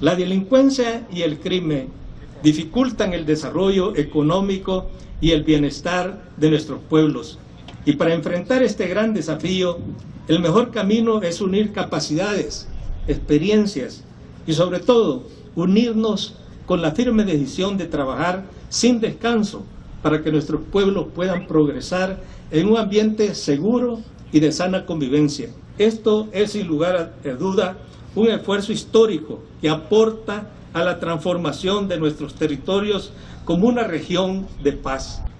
La delincuencia y el crimen dificultan el desarrollo económico y el bienestar de nuestros pueblos. Y para enfrentar este gran desafío, el mejor camino es unir capacidades, experiencias y sobre todo unirnos con la firme decisión de trabajar sin descanso para que nuestros pueblos puedan progresar en un ambiente seguro y de sana convivencia. Esto es sin lugar a duda un esfuerzo histórico que aporta a la transformación de nuestros territorios como una región de paz.